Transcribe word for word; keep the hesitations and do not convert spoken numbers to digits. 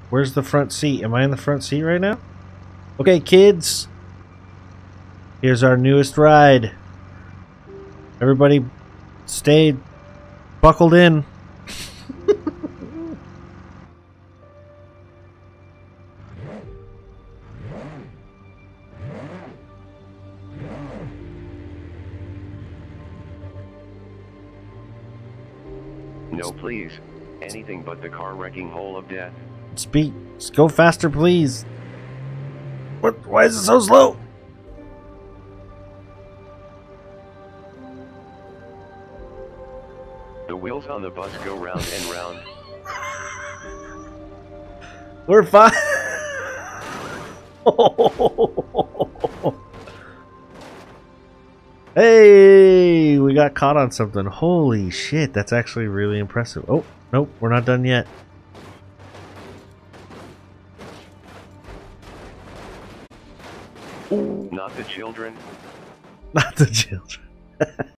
Where's the front seat? Am I in the front seat right now? Okay, kids. Here's our newest ride. Everybody stay buckled in. No, please. Anything but the car wrecking hole of death. Speed. Just go faster, please. What? Why is it so slow? The wheels on the bus go round and round. We're fine. Hey, we got caught on something. Holy shit, that's actually really impressive. Oh, nope, we're not done yet. Not the children. Not the children.